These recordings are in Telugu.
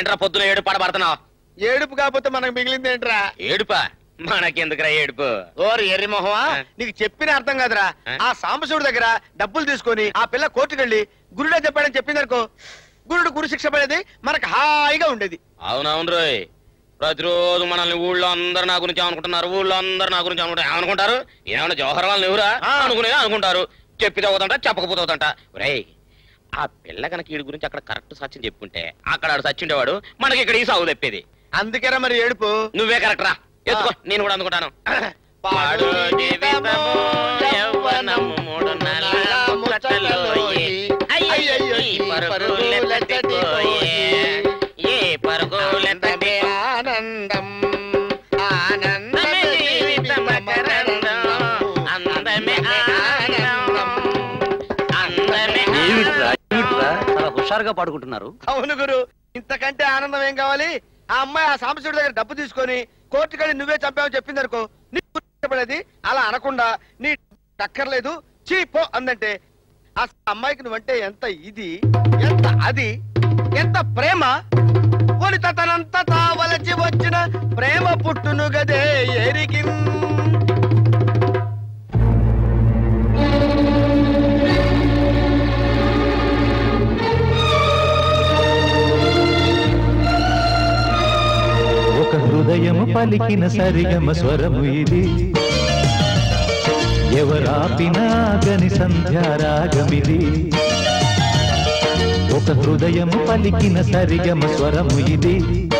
ఏంట్రా పొద్దున ఏడుపు పడబడుతున్నావు? ఏడుపు కాకపోతే మనకు మిగిలింది ఏంట్రా? ఏడుపా? మనకెందుకురా ఏడుపు? ఓరి ఎర్రి మొహమా, నీకు చెప్పిన అర్థం కాదురా. ఆ సాంబశివుడి దగ్గర డబ్బులు తీసుకొని ఆ పిల్ల కోర్టుకెళ్ళి గురుడే చెప్పాడని చెప్పిందనుకో, గురుడు గురు శిక్ష పడేది, మనకు హాయిగా ఉండేది. అవునవును రోయ్, ప్రతిరోజు మనల్ని ఊళ్ళో అందరు నా గురించి అనుకుంటున్నారు, ఊళ్ళో అందరు నా గురించి అనుకుంటారు. ఏమన్నా జవహర్ లాల్ నెహ్రూ అనుకునే అనుకుంటారు. చెప్పితే అవుతంట, చెప్పకపోతే అవుతంట. రేయ్, ఆ పిల్ల కనుక వీడి గురించి అక్కడ కరెక్ట్ సత్యం చెప్పుకుంటే అక్కడ ఆడు సచ్చిండేవాడు, మనకి ఇక్కడ ఈ సాగు తెప్పేది. అందుకేరా మరి ఏడుపు. నువ్వే కరెక్ట్ రా, ఎత్తుకో, నేను కూడా అందుకుంటాను. పాడు జీవితము యవ్వనము మూడు నెలల ముచ్చటలోయి, అయ్యయ్యో ఈ పరుగులెత్తటిపోయే, ఏ పరుగులెత్తటి ఆనందం, ఆనందమే జీవితం మకరందం, అందమే ఆనందం, అందమే చాలా హుషారుగా పాడుకుంటున్నారు. అవును గురు, ఇంతకంటే ఆనందం ఏం కావాలి? ఆ అమ్మాయి ఆ సాంబశివుడి దగ్గర డబ్బు తీసుకొని కోర్టుకెళ్ళి నువ్వే చంపావని చెప్పిందనుకో, నీకు పడేది. అలా అనకుండా నీ టక్కర్లేదు చీపో అందంటే ఆ అమ్మాయికి నువ్వంటే ఎంత ఇది, ఎంత అది, ఎంత ప్రేమ. పోని తనంతా తావలచి వచ్చిన ప్రేమ పుట్టును గదే ఎరిగి. ఒక హృదయము పలికిన సరిగమ స్వరము ఇది, ఎవరాపినాగని సంధ్యారాగమిది. ఒక హృదయము పలికిన సరిగమ స్వరము ఇది,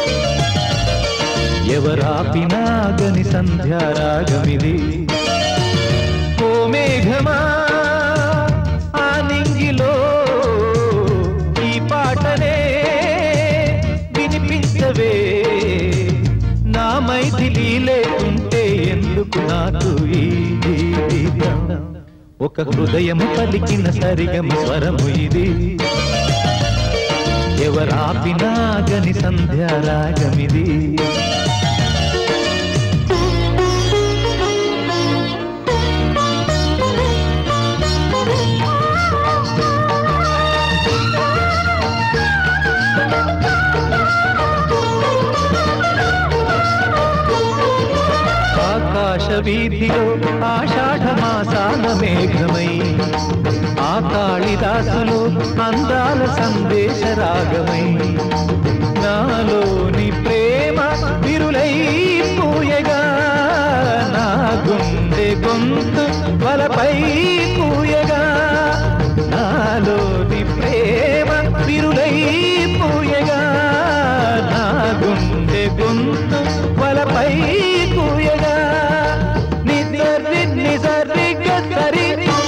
ఎవరాపినాగని సంధ్యారాగమిది. ఓ మేఘమా ఆ నింగిలో ఈ పాటనే వినిపించవే, నా మైథిలి లేకుంటే ఎందుకు నాకు ఈ జీవితం. ఒక హృదయము పలికిన సరిగమ స్వరము ఇది, ఎవరాపినాగని సంధ్యారాగమిది. ఆకాశ వీధిలో ఆషాఢ మాసాల మేఘమై, ఆ కాళిదాసులో అందాల సందేశ రాగమై, నాలోని ప్రేమ విరులై పూయగా, నా గుండె గొంతు వలపై పూయగా, నాలోని ప్రేమ విరులై పూయగా, నా గుండె గొంతు వలపై పూయగా. నిజరి నిజరి గరి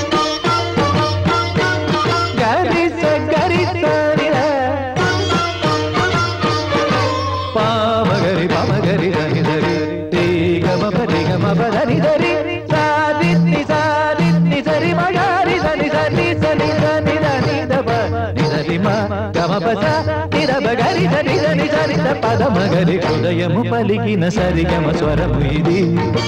గరి సగరి సరి పామగరి పామగరి ధని ధరి గమ పరి గమ పదని ధరి సాది నిసాది నిసరి మగరి ధని ధని సని ధని ధని దబ నిధరి మా గమ పస నిదబ గరి ధని ధని సరి ద పద మగరి. హృదయము పలికిన సరిగమ స్వరము ఇది,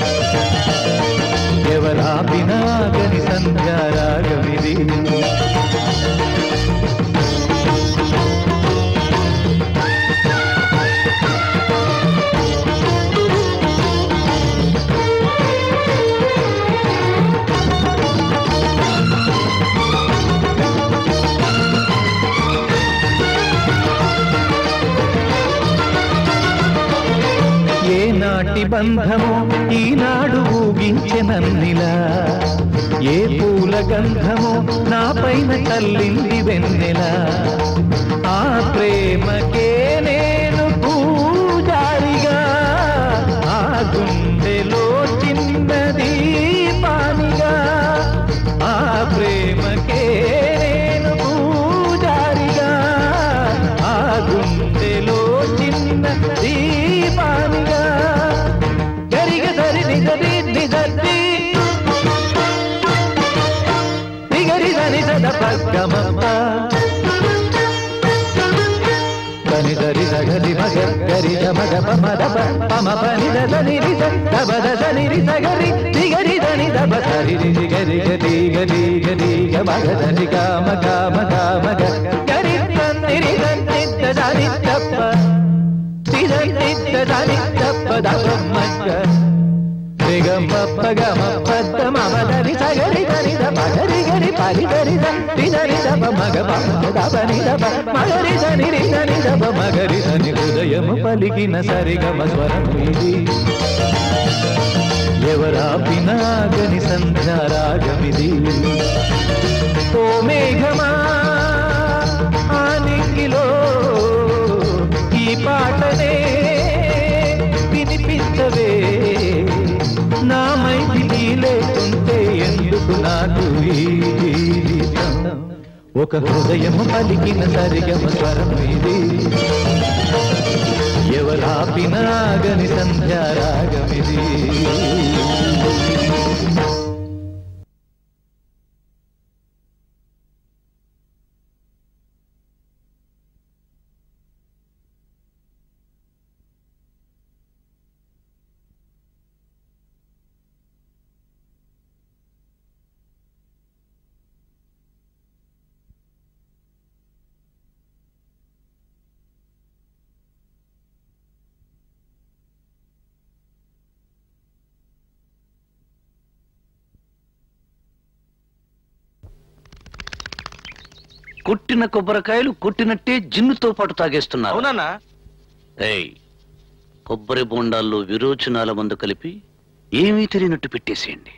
ఎవరాపినాగని సంధ్యారాగమిది. ఏనాటి బంధము ఈనాడు ఊగించెనన్నిలా, ఏ పూల గంధము నా పైన చల్లింది వెన్నెలా. ఆ ప్రేమకే నేను పూజారిగా, ఆ గుండెలో చిన్నది పానిగా. ఆ ప్రేమకే నేను పూజారిగా, ఆ గుండెలో చిన్నది పానిగా. గరిగ సరి నిజరి నిజరి నిగరి ధని సద పగ్గమప్ప పని ధరి సగరి మగ గరి మగ పమద పమ పని దని రిస దబద దని రిస గరి నిగరి ధని దబ సరి రి గరి గరి గరి గరి మగ ధని గమ గమ గమ గరి ధని రి ధని దని తప్ప పప్పగ మప్పద్ద మమదని సగరి దనిద పగరి గడి పరి దరిద దిదని దప మగ పప్ప దపని దప మగరి దని రిదని దప మగరి దని హృదయము పలికిన సరిగమ స్వరము ఇది ఎవరాపినాగని సంధ్యారాగమిది ఓ మేఘమా ఆనికిలో ఈ పాటనే వినిపించవే నా మైథిలి లేకుంటే ఎందుకు నాకు ఈ జీవితం ఒక హృదయము పలికిన సరిగమ స్వరం ఇది ఎవరాపినాగని సంధ్యారాగమిది కొట్టిన కొబ్బరికాయలు కొట్టినట్టే జిన్నుతో పాటు తాగేస్తున్నారు. అవునా? కొబ్బరి బోండాల్లో విరోచనాల మందు కలిపి ఏమీ తెలియనట్టు పెట్టేసేయండి.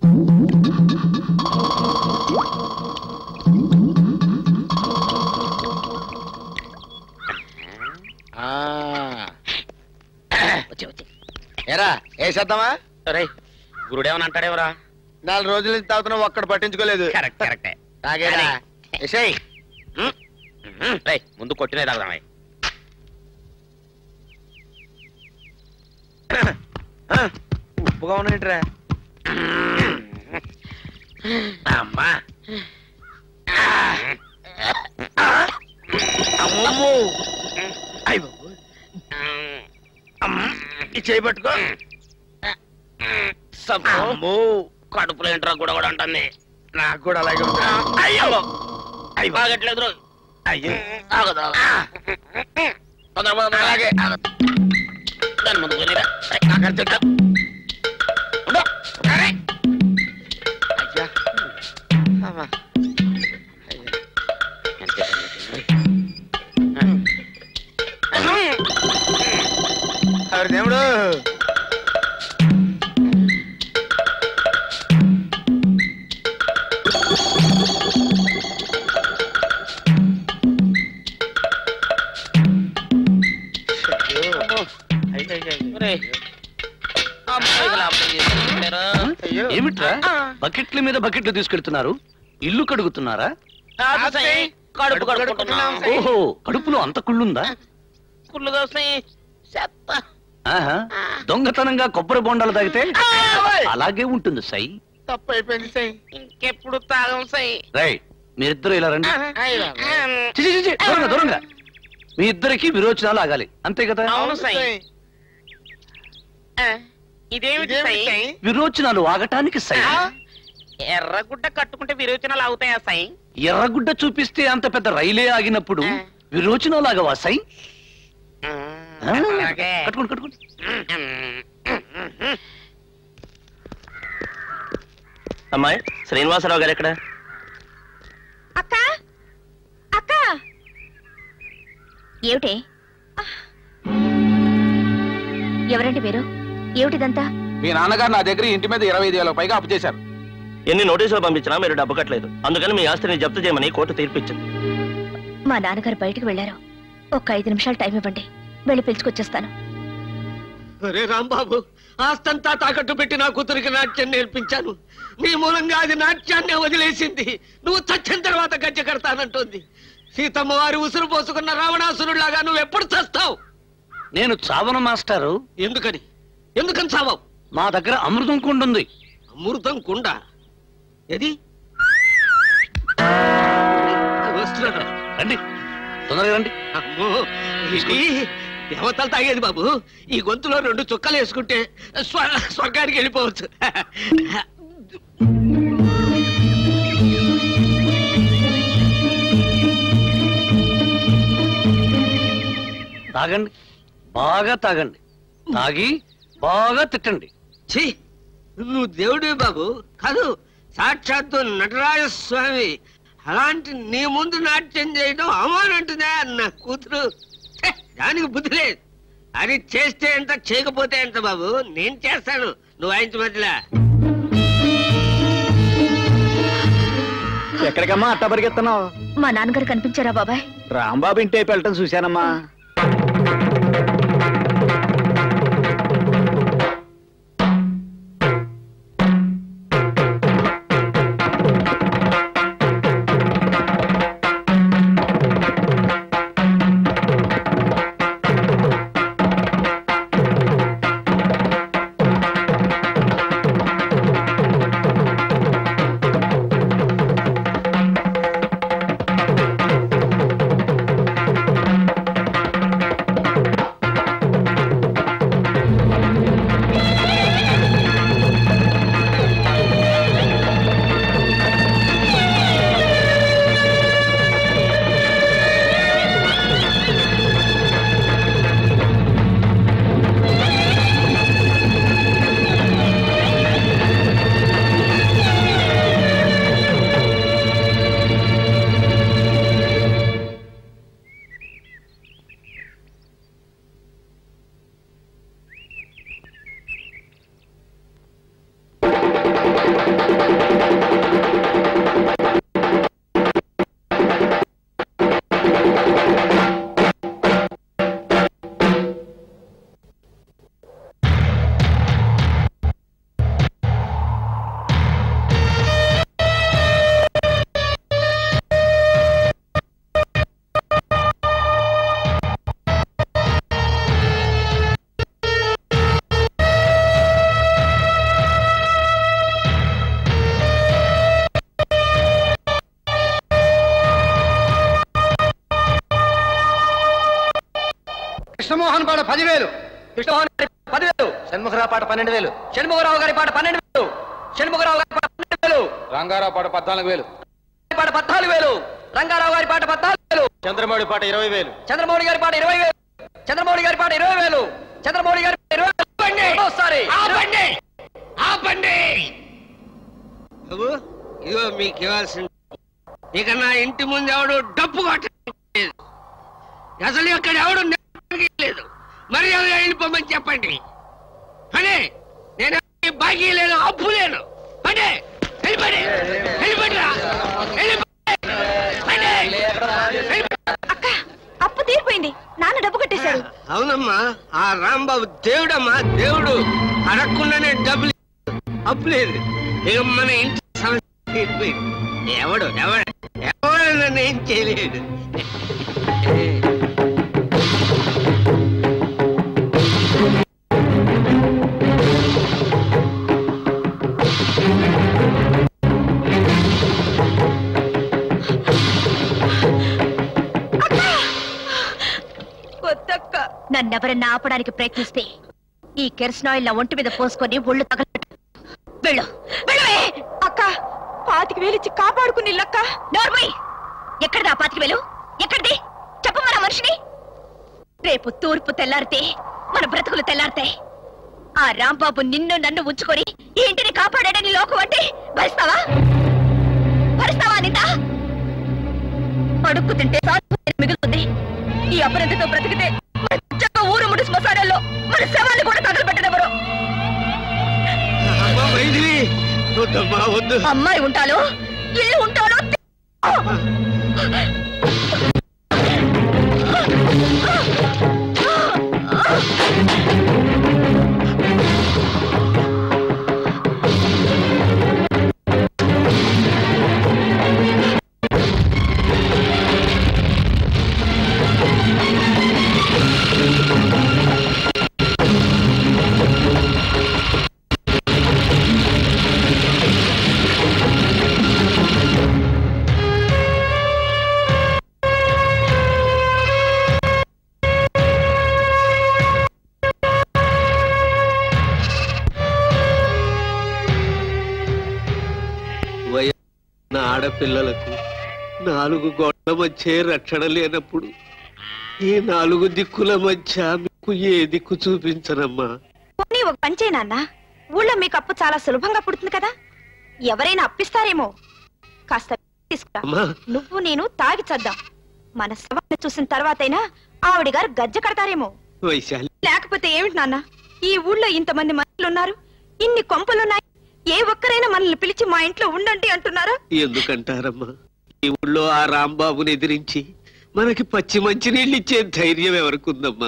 ఏరా వేసేద్దామా? రే గురుడేమని అంటాడేవరా? 4 రోజుల నుంచి తాగుతున్నావు, ఒక్కడు పట్టించుకోలేదు. కరెక్టే. తాగేరా ఎసేయ్. ముందు కొట్టినే తాగుదామా? ఉప్పుగా ఉన్నాయిట్రా. అమ్మా చేయబట్టుకో. అమ్మో కడుపులో ఏంట్రా కూడా కూడా అంటుంది. నాకు కూడా అలాగే ఉంది. అయ్యో ఆగట్లేదు. అయ్యో అలాగే దాని ముందు కొనిరా. దేవుడు ఏమిట్రా బకెట్ల మీద బకెట్లు తీసుకెళ్తున్నారు? ఇల్లు కడుగుతున్నారా? కడుపు కడుపుకుంటున్నాం. ఓహో, కడుపులో అంత కుళ్ళుందా? కుళ్ళుగా వస్తాయి. ఆహా, దొంగతనంగా కొబ్బరి బొండాలు తాగితే అలాగే ఉంటుంది సై. తప్పు అయిపోయింది సై. ఇంకెప్పుడు తాగం సై. రై, మీరిద్దరు ఇలా రండి. చి, చి, చి, చి, దూరంగా దూరంగా. మీ ఇద్దరికి విరోచనాలు ఆగాలి, అంతే కదా? అవును సై. ఇదేమిటి సై? విరోచనాలు ఆగటానికి సై. ఎర్రగుడ్డ కట్టుకుంటే విరోచనాలు అవుతాయా సై? ఎర్రగుడ్డ చూపిస్తే అంత పెద్ద రైలే ఆగినప్పుడు విరోచనాలు ఆగవా సై? కట్టుకోండి కట్టుకోండి. అమ్మాయి శ్రీనివాసరావు గారు ఎక్కడ? అక్క అక్క ఏమిటి? ఎవరండి మీరు? ఏమిటిదంతా? మీ నాన్నగారు నా దగ్గర ఇంటి మీద 25,000 పైగా అప్పు చేశారు. ఎన్ని నోటీసులు పంపించినా మీరు డబ్బు కట్టలేదు. అందుకని మీ ఆస్తిని జప్తు చేయమని కోర్టు తీర్పిచ్చింది. మా నాన్నగారు బయటకు వెళ్లారు. ఒక 5 నిమిషాలు టైం ఇవ్వండి, వెళ్ళి పిలుచుకొచ్చేస్తాను. అరే రాంబాబు, ఆస్తంతా తాకట్టు పెట్టి నా కూతురికి నాట్యం నేర్పించాను. నీ మూలంగా అది నాట్యాన్ని వదిలేసింది. నువ్వు చచ్చిన తర్వాత గజ్జె కడతానంటోంది. సీతమ్మ వారి ఉసురు పోసుకున్న రావణాసురులాగా నువ్వు ఎప్పుడు చస్తావు? నేను చావను మాస్టారు. ఎందుకని చావవు? మా దగ్గర అమృతం కుండ ఉంది. అమృతం కుండ ఏది? వస్తున్నాడు, రండి తొందరగా రండి. అమ్మో, ఇది దేవతలు తాగేది బాబు. ఈ గొంతులో 2 చుక్కలు వేసుకుంటే స్వర్గానికి వెళ్ళిపోవచ్చు. తాగండి, బాగా తాగండి. తాగి బాగా తిట్టండి. ఛీ, నువ్వు దేవుడివి బాబు కాదు, సాక్షాత్తు నటరాజ స్వామి. అలాంటి నీ ముందు నాట్యం చేయడం అవమానంటుందా నా కూతురు? దానికి బుద్ధి లేదు. అది చేస్తే ఎంత, చేయకపోతే ఎంత బాబు. నేను చేస్తాను, నువ్వు ఆయన మధ్యలో. ఎక్కడికమ్మా అట్టా పరిగెత్తన్నావు? మా నాన్నగారు కనిపించారా బాబాయ్? రాంబాబు ఇంటి వైపు వెళ్ళటం చూశానమ్మా. కృష్ణమోహన్ పాట 10,000, కృష్ణమోహన్ 10,000, షణ్ముఖరావు పాట 12,000, షణ్ముఖరావు గారి పాట 12,000, షణ్ముఖరావు గారి పాట 12,000, రంగారావు పాట 14,000, పాట 14,000, రంగారావు గారి పాట 14,000, చంద్రమౌళి పాట 20,000, చంద్రమౌళి గారి పాట 20,000, చంద్రమౌళి గారి పాట 20,000, చంద్రమౌళి గారి 20,000. ఆపండి బాబు, ఇదిగో మీకు ఇవ్వాల్సింది. ఇక నా ఇంటి ముందు ఎవడు డప్పు కొట్టలేదు, అసలు ఇక్కడ ఎవడు లేదు. మర్యాదగా వెళ్ళిపోమని చెప్పండి. అనే నేను బాకీ లేను, అప్పు లేను. అంటే అప్పు తీరిపోయింది, నాన్న డబ్బు కట్టేశారు. అవునమ్మా, ఆ రాంబాబు దేవుడమ్మా, దేవుడు. అడగకుండానే డబ్బులు, అప్పు లేదు. ఇక మన ఇంటి సమస్య తీరిపోయింది. ఎవడు నన్ను ఏం చేయలేడు. నన్నెవరన్నా ఆపడానికి ప్రయత్నిస్తే ఈ కెరసనాయిల్ నా ఒంటి మీద పోసుకొని ఒళ్ళు తగలట్టు. వెళ్ళు అక్క. 25,000 ఇచ్చి కాపాడుకుని లక్క. నోర్మై, ఎక్కడిదా 25,000? ఎక్కడిది చెప్పు మన మనిషిని. రేపు తూర్పు తెల్లారితే మన బ్రతుకులు తెల్లారితాయి. ఆ రాంబాబు నిన్ను నన్ను ఉంచుకొని ఈ ఇంటిని కాపాడాడని లోకం అంటే భరిస్తావా నింద? అడుక్కు తింటే మిగులుతుంది. ఈ అపరంతతో బ్రతికితే ఊరు ముడి శ్మశానాల్లో మన శవాన్ని కూడా తగలబెట్టనెవరు. అమ్మాయి ఉంటాలో ఇల్లు ఉంటాలో ఆడపిల్లలకు 4 గోడల మధ్య రక్షణ లేనప్పుడు ఈ 4 దిక్కుల మధ్య మీకు ఏ దిక్కు చూపించనమ్మా? ఒక పంచే నాన్న, ఊళ్ళో మీకు అప్పు చాలా సులభంగా పుడుతుంది కదా, ఎవరైనా అప్పిస్తారేమో. కాస్త తీసుకురా, నువ్వు నేను తాగి చద్దాం. మన శవాన్ని చూసిన తర్వాతైనా ఆవిడ గారు గజ్జ కడతారేమో. లేకపోతే ఏమిటి నాన్న, ఈ ఊళ్ళో ఇంతమంది మనుషులున్నారు, ఇన్ని కొంపలున్నాయి, ఏ ఒక్కరైనా మనల్ని పిలిచి మా ఇంట్లో ఉండండి అంటున్నారా? ఎందుకంటారమ్మా, ఈ ఊళ్ళో ఆ రాంబాబుని ఎదిరించి మనకి పచ్చి మంచి నీళ్ళు ఇచ్చే ధైర్యం ఎవరికుందమ్మా?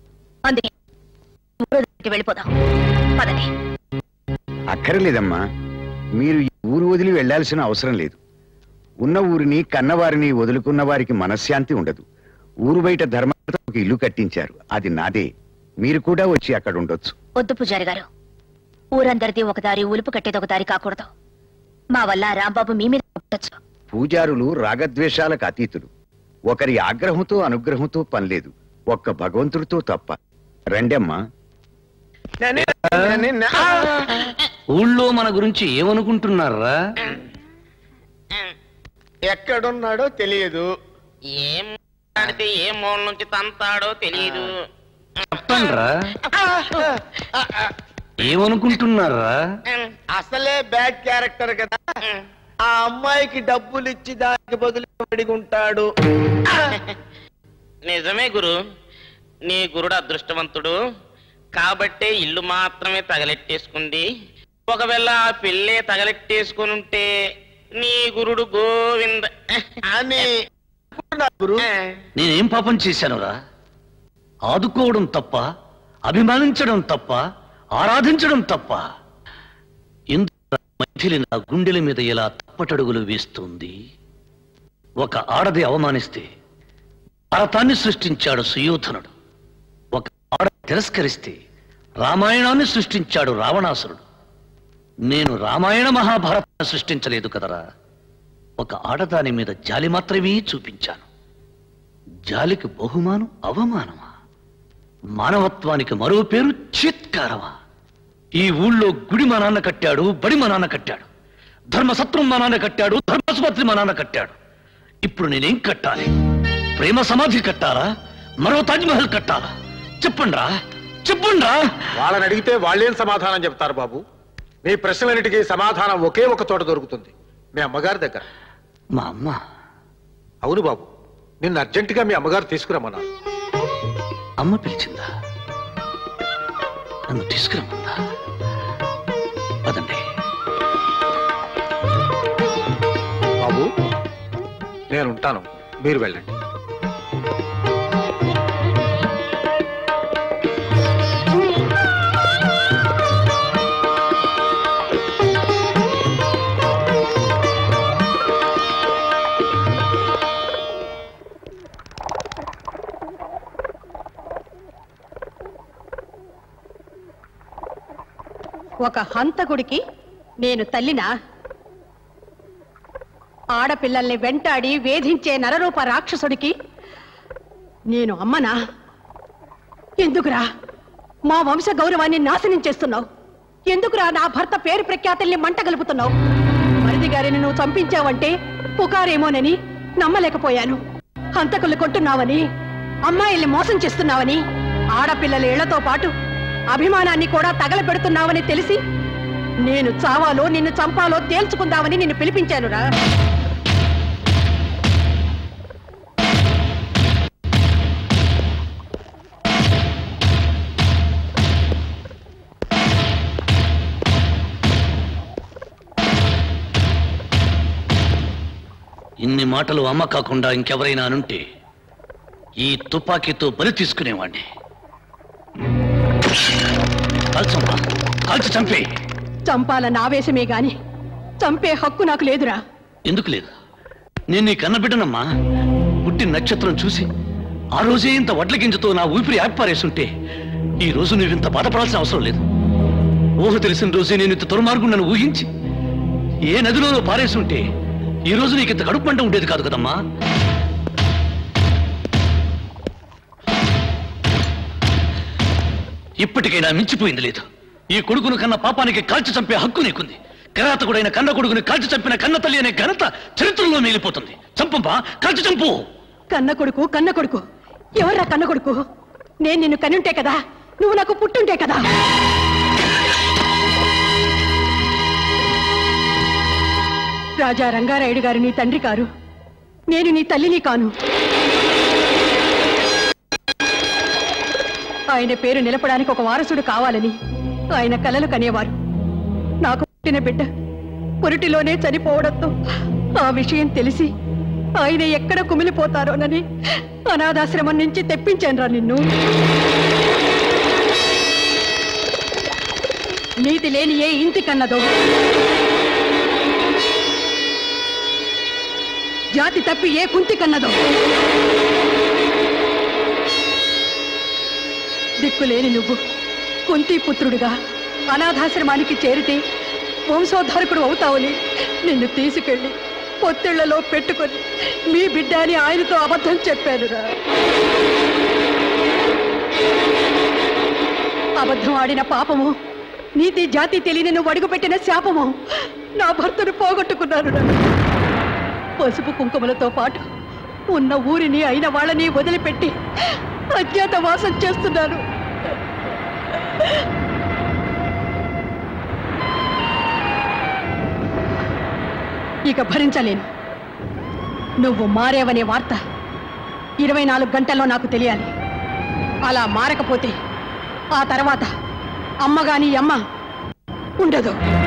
అందుకే వెళ్ళిపోదాం, పదండి. అక్కర్లేదమ్మా, మీరు ఈ ఊరు వదిలి వెళ్లాల్సిన అవసరం లేదు. ఉన్న ఊరిని కన్నవారిని వదులుకున్న వారికి మనశ్శాంతి ఉండదు. ఊరు బయట ధర్మంతో ఒక ఇల్లు కట్టించారు, అది నాదే. మీరు కూడా వచ్చి అక్కడ ఉండొచ్చు. వద్దు పూజారి గారు, ఊరందరిది ఒక దారి, ఉలుపు కట్టేది ఒక దారి కాకూడదు. మా వల్ల రాంబాబు మీ మీద ఉండొచ్చు. పూజారులు రాగద్వేషాలకు అతీతులు. ఒకరి ఆగ్రహంతో అనుగ్రహంతో పనిలేదు, ఒక్క భగవంతుడితో తప్ప. రండమ్మా. ఊళ్ళో మన గురించి ఏమనుకుంటున్నారా? ఎక్కడున్నాడో తెలియదు, ఏం మాట్లాడితే ఏ మూల నుంచి తంతాడో తెలియదు. చెప్పండ్రా, ఏమనుకుంటున్నారా? అసలే బ్యాడ్ క్యారెక్టర్ కదా, ఆ అమ్మాయికి డబ్బులు ఇచ్చి దానికి బదులు అడిగుంటాడు. నిజమే గురు, నీ గురుడు అదృష్టవంతుడు కాబట్టే ఇల్లు మాత్రమే తగలెట్టేసుకుంది. ఒకవేళ ఆ పిల్లే తగలెట్టేసుకుని ఉంటే నీ గురుడు గోవింద అని. నేనేం పాపం చేశానురా? ఆదుకోవడం తప్ప, అభిమానించడం తప్ప, ఆరాధించడం తప్ప? ఎందుకు మైథిలి నా గుండెల మీద ఇలా తప్పటడుగులు వేస్తుంది? ఒక ఆడది అవమానిస్తే భారతాన్ని సృష్టించాడు సుయోధనుడు, ఒక ఆడ తిరస్కరిస్తే రామాయణాన్ని సృష్టించాడు రావణాసురుడు. నేను రామాయణ మహాభారతాన్ని సృష్టించలేదు కదరా, ఒక ఆడదాని మీద జాలి మాత్రమే చూపించాను. జాలికి బహుమానం అవమానమా? మానవత్వానికి మరో పేరు చిత్కారమా? ఈ ఊళ్ళో గుడి మా నాన్న కట్టాడు, బడి మా నాన్న కట్టాడు, ధర్మసత్రం మా నాన్న కట్టాడు, ధర్మాసుపత్రి మా నాన్న కట్టాడు. ఇప్పుడు నేనేం కట్టాలి? ప్రేమ సమాధి కట్టాలా, మరో తాజ్మహల్ కట్టాలా? చెప్పండ్రా, చెప్పండ్రా. వాళ్ళని అడిగితే వాళ్ళేం సమాధానం చెప్తారు బాబు? మీ ప్రశ్నలన్నిటికీ సమాధానం ఒకే ఒక చోట దొరుకుతుంది, మీ అమ్మగారి దగ్గర. మా అమ్మ? అవును బాబు, నిన్ను అర్జెంటుగా మీ అమ్మగారు తీసుకురమ్మన్నారు. అమ్మ పిలిచిందా? నన్ను తీసుకురమ్మందా? పదండి బాబు, నేనుంటాను, మీరు వెళ్ళండి. ఒక హంతకుడికి నేను తల్లినా? ఆడపిల్లల్ని వెంటాడి వేధించే నరరూప రాక్షసుడికి నేను అమ్మనా? ఎందుకురా మా వంశ గౌరవాన్ని నాశనం చేస్తున్నావు? ఎందుకురా నా భర్త పేరు ప్రఖ్యాతుల్ని మంటగలుపుతున్నావు? మరిది గారిని నువ్వు చంపించావంటే పుకారేమోనని నమ్మలేకపోయాను. హంతకులు కొట్టున్నావని, అమ్మాయిల్ని మోసం చేస్తున్నావని, ఆడపిల్లల ఇళ్లతో పాటు అభిమానాన్ని కూడా తగలబెడుతున్నావని తెలిసి నేను చావాలో నిన్ను చంపాలో తేల్చుకుందామని నిన్ను పిలిపించానురా. ఇన్ని మాటలు అమ్మ కాకుండా ఇంకెవరైనా అనుంటే ఈ తుపాకీతో బలి తీసుకునేవాణ్ణి. కాల్చి చంపే. చంపాలన్న ఆవేశమే గాని చంపే హక్కు నాకు లేదురా. ఎందుకు లేదు? నేను నీ కన్నబిడ్డనమ్మా. పుట్టిన నక్షత్రం చూసి ఆ రోజే ఇంత వడ్ల గింజతో నా ఊపిరి ఆపిపారేస్తుంటే ఈ రోజు నువ్వింత బాధపడాల్సిన అవసరం లేదు. ఊహ తెలిసిన రోజే నేను ఇంత దుర్మార్గుండను ఊహించి ఏ నదిలో పారేస్తుంటే ఈ రోజు నీకు ఇంత కడుపు మంట ఉండేది కాదు కదమ్మా. ఇప్పటికైనా మించిపోయింది లేదు. ఈ కొడుకును కన్న పాపానికి కాల్చి చంపే హక్కు నీకుంది. కిరాతకుడైన కన్న కొడుకుని కాల్చి చంపిన కన్న తల్లి అనే ఘనత చరిత్రలో మిగిలిపోతుంది. చంపమ్మా, కాల్చి చంపు. కన్న కొడుకు ఎవర్రా కన్న కొడుకు? నేను నిన్ను కనుంటే కదా, నువ్వు నాకు పుట్టుంటే కదా. రాజా రంగారాయుడు గారు నీ తండ్రి కారు, నేను నీ తల్లిని కాను. ఆయన పేరు నిలపడానికి ఒక వారసుడు కావాలని ఆయన కలలు కనేవారు. నాకు పుట్టిన బిడ్డ పురిటిలోనే చనిపోవడంతో ఆ విషయం తెలిసి ఆయన ఎక్కడ కుమిలిపోతారోనని అనాథాశ్రమం నుంచి తెప్పించానురా నిన్ను. నీతి లేని ఏ ఇంటి కన్నదో, జాతి తప్పి ఏ కుంతి కన్నదో, దిక్కులేని నువ్వు కుంతి పుత్రుడిగా అనాథాశ్రమానికి చేరితే వంశోద్ధారకుడు అవుతావని నిన్ను తీసుకెళ్లి పొత్తిళ్లలో పెట్టుకొని మీ బిడ్డ అని ఆయనతో అబద్ధం చెప్పానురా. అబద్ధం ఆడిన పాపము, నీతి జాతి తెలియని నువ్వు అడుగుపెట్టిన శాపము నా భర్తను పోగొట్టుకున్నాను. పసుపు కుంకుమలతో పాటు ఉన్న ఊరిని అయిన వాళ్ళని వదిలిపెట్టి అజ్ఞాతవాసం చేస్తున్నాను. ఇక భరించలేను. నువ్వు మారేవనే వార్త 24 గంటల్లో నాకు తెలియాలి. అలా మారకపోతే ఆ తర్వాత అమ్మగాని అమ్మ ఉండదు.